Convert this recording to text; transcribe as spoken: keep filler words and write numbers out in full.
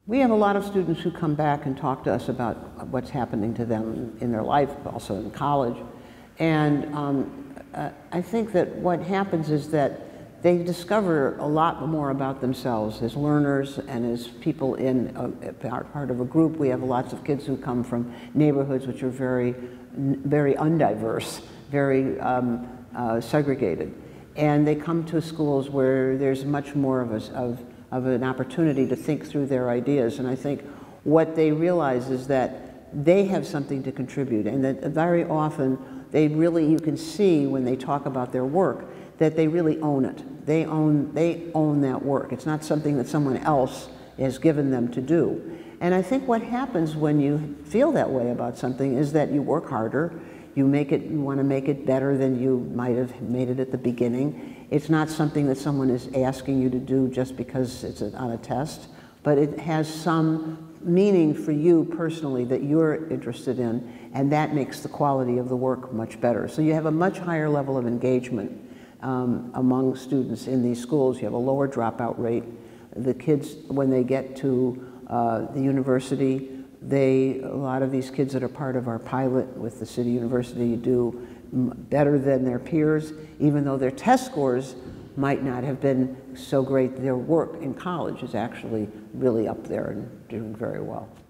We have a lot of students who come back and talk to us about what's happening to them in their life, also in college. And um, uh, I think that what happens is that they discover a lot more about themselves as learners and as people in a, a part of a group. We have lots of kids who come from neighborhoods which are very, very undiverse, very um, uh, segregated. And they come to schools where there's much more of, a, of, of an opportunity to think through their ideas. And I think what they realize is that they have something to contribute, and that very often they really, you can see when they talk about their work, that they really own it. They own, they own that work. It's not something that someone else has given them to do. And I think what happens when you feel that way about something is that you work harder, you make it, you want to make it better than you might have made it at the beginning. It's not something that someone is asking you to do just because it's on a test, but it has some meaning for you personally that you're interested in, and that makes the quality of the work much better. So you have a much higher level of engagement um, among students in these schools. You have a lower dropout rate. The kids, when they get to uh, the university, they, a lot of these kids that are part of our pilot with the City University do better than their peers, even though their test scores might not have been so great. Their work in college is actually really up there and doing very well.